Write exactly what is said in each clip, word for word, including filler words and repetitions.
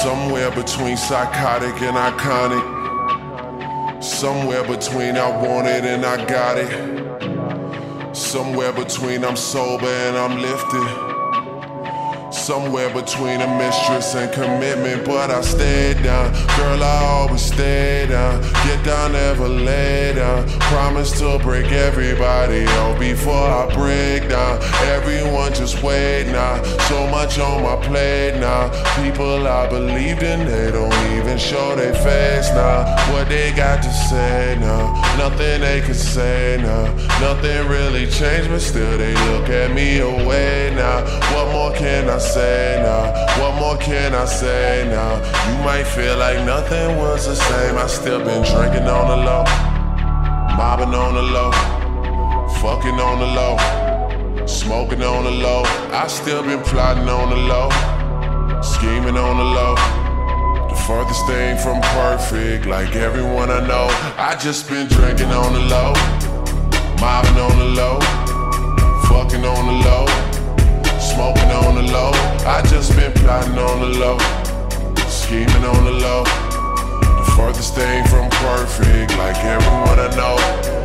Somewhere between psychotic and iconic. Somewhere between I want it and I got it. Somewhere between I'm sober and I'm lifted. Somewhere between a mistress and commitment, but I stayed down. Girl, I always stay down. Get down, never lay down. Promise to break everybody out before I break down. Everyone just wait now. So much on my plate now. People I believed in, they don't even show their face now. What they got to say now? Nothing they can say now. Nothing really changed, but still they look at me away now. What more can I say now? What more can I say now? You might feel like nothing was the same. I still been drinking on the low, mobbing on the low, fucking on the low, smoking on the low. I still been plotting on the low, scheming on the low. The furthest thing from perfect, like everyone I know. I just been drinking on the low, mobbing on the low, fucking on the low, smoking on the low. I just been plotting on the low, scheming on the low. The furthest thing from perfect, like everyone I know.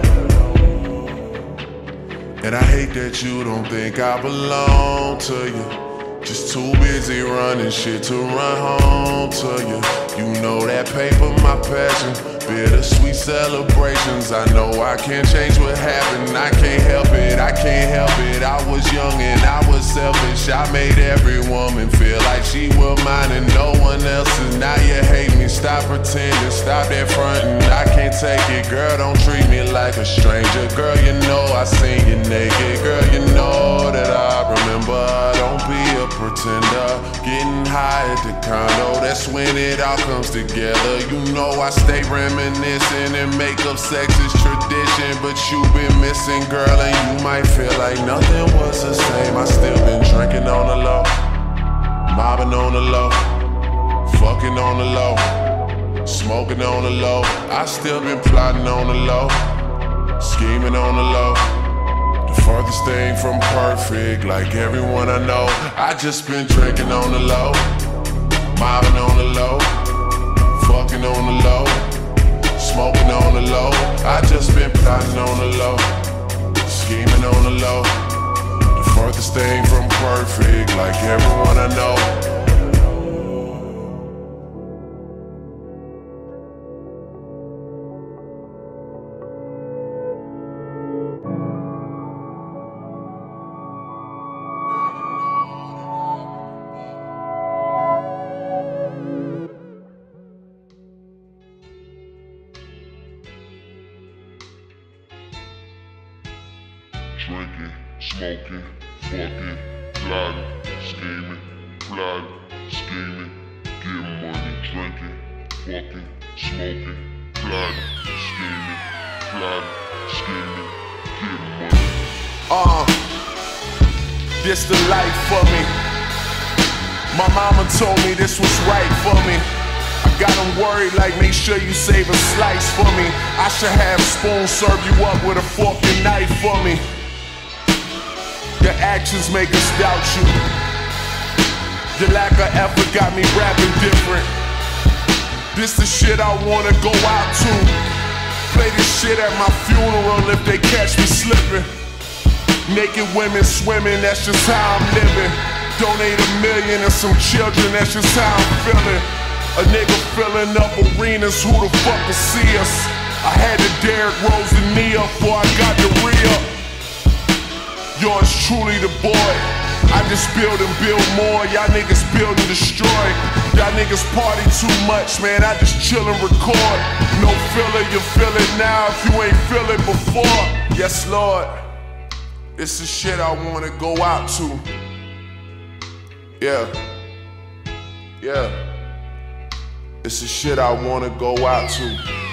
And I hate that you don't think I belong to you. Just too busy running shit to run home to you. You know that paper, my passion. Bittersweet celebrations. I know I can't change what happened. I can't help it, I can't help it. I was young and I was selfish. I made every woman feel like she was mine and no one else's. Now you hate me, stop pretending, stop that frontin'. I can't take it, girl, don't treat me like a stranger. Girl, you know I seen you naked. Girl, you know that I remember. Don't be a pretender. Getting high at the condo, that's when it all comes together. You know I stay reminiscing and makeup sex is tradition. But you been missing, girl, and you might feel like nothing was the same. I still been drinking on the low, mobbing on the low, fucking on the low, smoking on the low. I still been plotting on the low, scheming on the low. The furthest thing from perfect, like everyone I know. I just been drinking on the low, mobbing on the low, fucking on the low, smoking on the low. I just been plotting on the low, scheming on the low. The furthest thing from perfect, like everyone I know. Drinking, smoking, fucking, plotting, scheming, plotting, scheming, getting money, drinking, fucking, smoking, plotting, scheming, plotting, scheming, getting money. Uh, this the life for me. My mama told me this was right for me. I got them worried like make sure you save a slice for me. I should have spoon serve you up with a fork and knife for me. Your actions make us doubt you. Your lack of effort got me rapping different. This the shit I wanna go out to. Play this shit at my funeral if they catch me slipping. Naked women swimming, that's just how I'm living. Donate a million and some children, that's just how I'm feeling. A nigga filling up arenas, who the fuck will see us? I had to Derrick Rose the knee up before I got the re-up. Yours truly the boy. I just build and build more. Y'all niggas build and destroy. Y'all niggas party too much, man. I just chill and record. No filler, you feel it now if you ain't feel it before. Yes, Lord. This is shit I wanna go out to. Yeah. Yeah. This is shit I wanna go out to.